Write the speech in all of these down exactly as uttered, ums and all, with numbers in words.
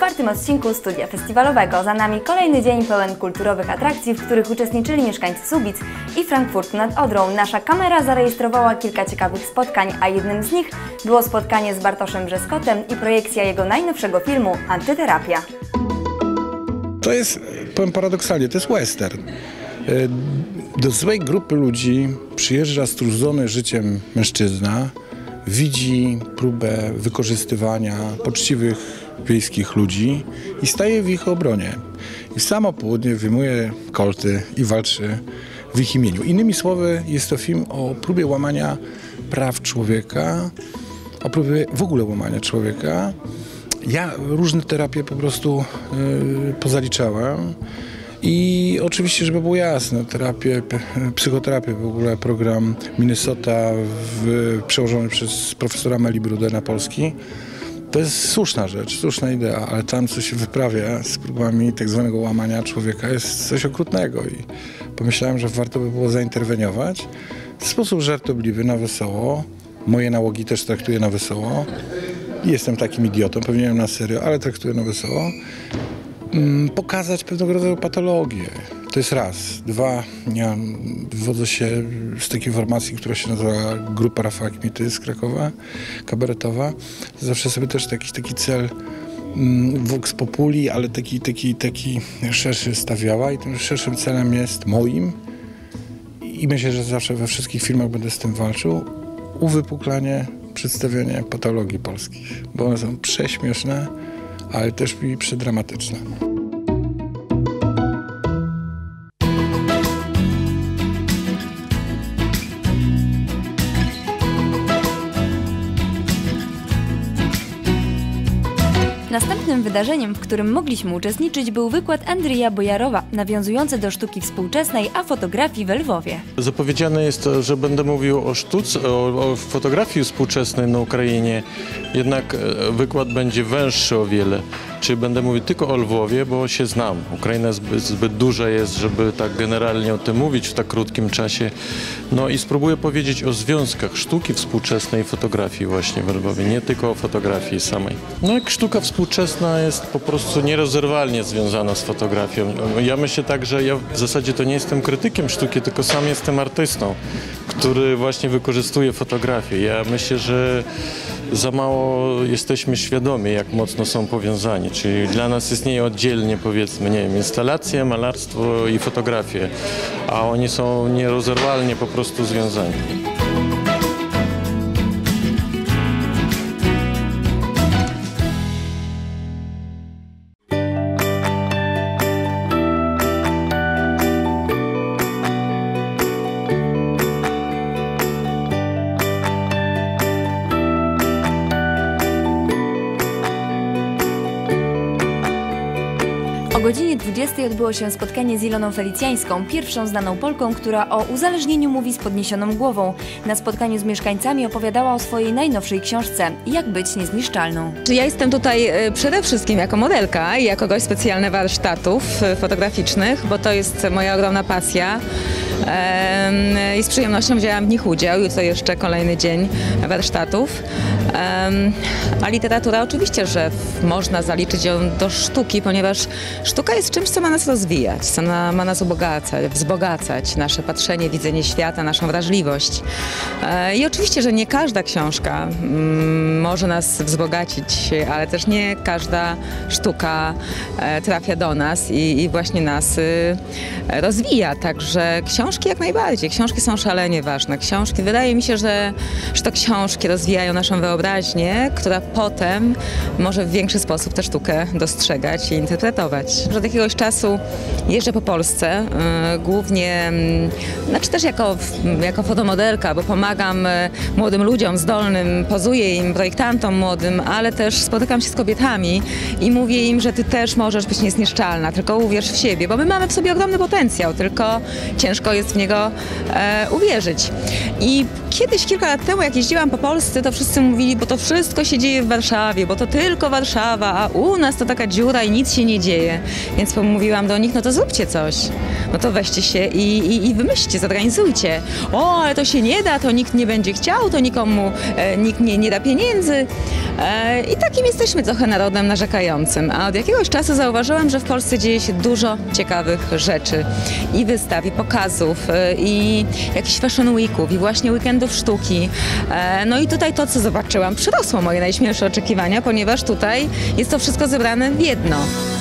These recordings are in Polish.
czwartym odcinku Studia Festiwalowego. Za nami kolejny dzień pełen kulturowych atrakcji, w których uczestniczyli mieszkańcy Subic i Frankfurtu nad Odrą. Nasza kamera zarejestrowała kilka ciekawych spotkań, a jednym z nich było spotkanie z Bartoszem Brzeskotem i projekcja jego najnowszego filmu Antyterapia. To jest, powiem paradoksalnie, to jest western. Do złej grupy ludzi przyjeżdża strudzony życiem mężczyzna, widzi próbę wykorzystywania poczciwych wiejskich ludzi i staje w ich obronie. I w samo południe wyjmuje kolty i walczy w ich imieniu. Innymi słowy, jest to film o próbie łamania praw człowieka, o próbie w ogóle łamania człowieka. Ja różne terapie po prostu yy, pozaliczałem. I oczywiście, żeby było jasne, terapię, psychoterapię, w ogóle program Minnesota w, przełożony przez profesora Meli Brudę na polski, to jest słuszna rzecz, słuszna idea, ale tam, co się wyprawia z próbami tak zwanego łamania człowieka, jest coś okrutnego i pomyślałem, że warto by było zainterweniować w sposób żartobliwy, na wesoło. Moje nałogi też traktuję na wesoło. Jestem takim idiotą, powinienem na serio, ale traktuję na wesoło. Pokazać pewnego rodzaju patologię. To jest raz. Dwa, ja wywodzę się z takiej formacji, która się nazywa Grupa Rafała Kmity z Krakowa, kabaretowa. Zawsze sobie też taki, taki cel vox populi, ale taki, taki, taki szerszy stawiała i tym szerszym celem jest moim i myślę, że zawsze we wszystkich filmach będę z tym walczył, uwypuklanie, przedstawianie patologii polskich, bo one są prześmieszne, ale też i przedramatyczne. Następnym wydarzeniem, w którym mogliśmy uczestniczyć, był wykład Andrija Bojarowa, nawiązujący do sztuki współczesnej, a fotografii w Lwowie. Zapowiedziane jest, że będę mówił o sztuce, o, o fotografii współczesnej na Ukrainie, jednak wykład będzie węższy o wiele. Czyli będę mówił tylko o Lwowie, bo się znam. Ukraina zbyt, zbyt duża jest, żeby tak generalnie o tym mówić w tak krótkim czasie. No i spróbuję powiedzieć o związkach sztuki współczesnej i fotografii właśnie w Lwowie, nie tylko o fotografii samej. No jak sztuka współczesna jest po prostu nierozerwalnie związana z fotografią. Ja myślę tak, że ja w zasadzie to nie jestem krytykiem sztuki, tylko sam jestem artystą, który właśnie wykorzystuje fotografię. Ja myślę, że za mało jesteśmy świadomi, jak mocno są powiązani. Czyli dla nas istnieje oddzielnie, powiedzmy, nie wiem, instalacje, malarstwo i fotografie, a oni są nierozerwalnie po prostu związani. O godzinie dwudziestej odbyło się spotkanie z Iloną Felicjańską, pierwszą znaną Polką, która o uzależnieniu mówi z podniesioną głową. Na spotkaniu z mieszkańcami opowiadała o swojej najnowszej książce „Jak być niezniszczalną”. Ja jestem tutaj przede wszystkim jako modelka i jako gość specjalny warsztatów fotograficznych, bo to jest moja ogromna pasja. I z przyjemnością wzięłam w nich udział. Jutro jeszcze kolejny dzień warsztatów. A literatura oczywiście, że można zaliczyć ją do sztuki, ponieważ sztuka jest czymś, co ma nas rozwijać, co ma nas ubogacać, wzbogacać nasze patrzenie, widzenie świata, naszą wrażliwość. I oczywiście, że nie każda książka może nas wzbogacić, ale też nie każda sztuka trafia do nas i, i właśnie nas rozwija. Także książki jak najbardziej. Książki są szalenie ważne. Książki, wydaje mi się, że, że to książki rozwijają naszą wyobraźnię, która potem może w większy sposób tę sztukę dostrzegać i interpretować. Że od jakiegoś czasu jeżdżę po Polsce, yy, głównie, yy, znaczy też jako, jako fotomodelka, bo pomagam yy, młodym ludziom zdolnym, pozuję im, projektantom młodym, ale też spotykam się z kobietami i mówię im, że ty też możesz być niezniszczalna, tylko uwierz w siebie, bo my mamy w sobie ogromny potencjał, tylko ciężko jest w niego e, uwierzyć. I kiedyś, kilka lat temu, jak jeździłam po Polsce, to wszyscy mówili, bo to wszystko się dzieje w Warszawie, bo to tylko Warszawa, a u nas to taka dziura i nic się nie dzieje. Więc pomówiłam do nich, no to zróbcie coś. No to weźcie się i, i, i wymyślcie, zorganizujcie. O, ale to się nie da, to nikt nie będzie chciał, to nikomu e, nikt nie, nie da pieniędzy. E, I takim jesteśmy trochę narodem narzekającym. A od jakiegoś czasu zauważyłam, że w Polsce dzieje się dużo ciekawych rzeczy. I wystaw, i pokazów, e, i jakichś fashion weeków, i właśnie weekendów sztuki. E, no i tutaj to, co zobaczyłam, przerosło moje najśmielsze oczekiwania, ponieważ tutaj jest to wszystko zebrane w jedno.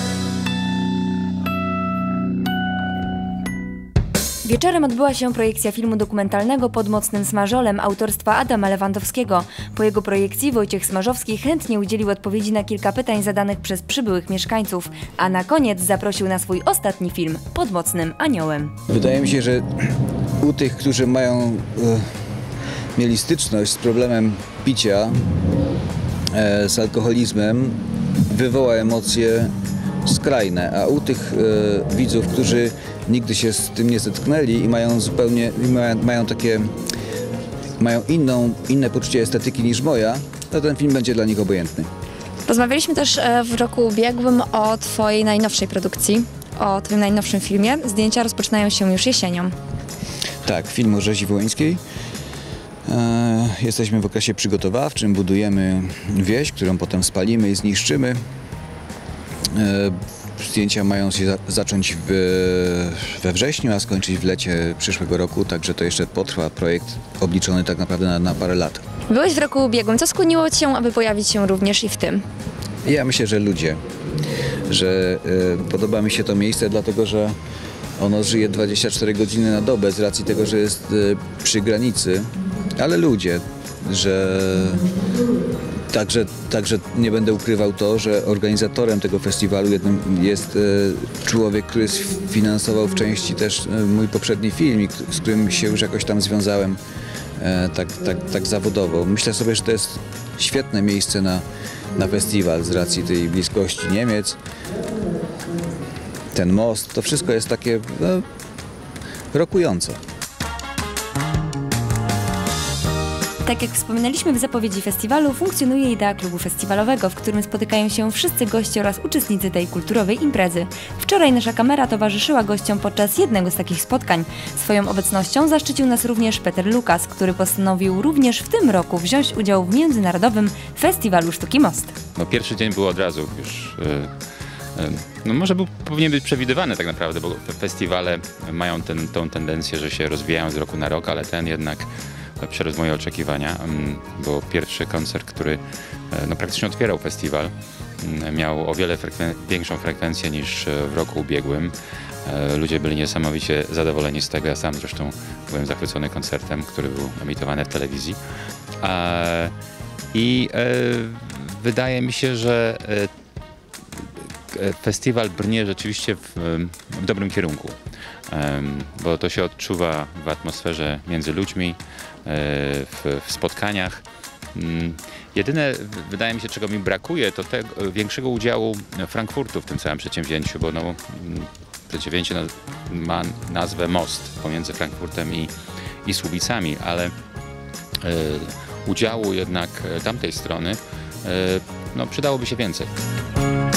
Wieczorem odbyła się projekcja filmu dokumentalnego Pod mocnym smażolem autorstwa Adama Lewandowskiego. Po jego projekcji Wojciech Smarzowski chętnie udzielił odpowiedzi na kilka pytań zadanych przez przybyłych mieszkańców, a na koniec zaprosił na swój ostatni film Pod mocnym aniołem. Wydaje mi się, że u tych, którzy mają, e, mieli styczność z problemem picia, e, z alkoholizmem, wywoła emocje skrajne, a u tych e, widzów, którzy nigdy się z tym nie zetknęli i mają zupełnie, i mają, mają takie, mają inną, inne poczucie estetyki niż moja, to ten film będzie dla nich obojętny. Rozmawialiśmy też w roku ubiegłym o Twojej najnowszej produkcji, o Twoim najnowszym filmie. Zdjęcia rozpoczynają się już jesienią. Tak, film o rzezi wołyńskiej. E, jesteśmy w okresie przygotowawczym, budujemy wieś, którą potem spalimy i zniszczymy. E, Zdjęcia mają się za zacząć w, we wrześniu, a skończyć w lecie przyszłego roku, także to jeszcze potrwa projekt obliczony tak naprawdę na, na parę lat. Byłeś w roku ubiegłym. Co skłoniło Cię, aby pojawić się również i w tym? Ja myślę, że ludzie, że y, podoba mi się to miejsce, dlatego że ono żyje dwadzieścia cztery godziny na dobę z racji tego, że jest y, przy granicy, ale ludzie, że Także, także nie będę ukrywał to, że organizatorem tego festiwalu jednym jest e, człowiek, który sfinansował w części też e, mój poprzedni film, z którym się już jakoś tam związałem e, tak, tak, tak zawodowo. Myślę sobie, że to jest świetne miejsce na, na festiwal z racji tej bliskości Niemiec. Ten most, to wszystko jest takie no, rokujące. Tak jak wspominaliśmy w zapowiedzi festiwalu, funkcjonuje idea klubu festiwalowego, w którym spotykają się wszyscy goście oraz uczestnicy tej kulturowej imprezy. Wczoraj nasza kamera towarzyszyła gościom podczas jednego z takich spotkań. Swoją obecnością zaszczycił nas również Peter Lukas, który postanowił również w tym roku wziąć udział w Międzynarodowym Festiwalu Sztuki Most. No, pierwszy dzień był od razu już... Yy, yy, no może był, powinien być przewidywany tak naprawdę, bo festiwale mają ten, tą tendencję, że się rozwijają z roku na rok, ale ten jednak przerósł moje oczekiwania, bo pierwszy koncert, który no, praktycznie otwierał festiwal, miał o wiele frekwen- większą frekwencję niż w roku ubiegłym. Ludzie byli niesamowicie zadowoleni z tego, ja sam zresztą byłem zachwycony koncertem, który był emitowany w telewizji. I wydaje mi się, że festiwal brnie rzeczywiście w, w dobrym kierunku, bo to się odczuwa w atmosferze między ludźmi, w, w spotkaniach. Jedyne, wydaje mi się, czego mi brakuje, to tego, większego udziału Frankfurtu w tym całym przedsięwzięciu, bo no, przedsięwzięcie ma nazwę Most pomiędzy Frankfurtem i, i Słubicami, ale y, udziału jednak tamtej strony y, no, przydałoby się więcej.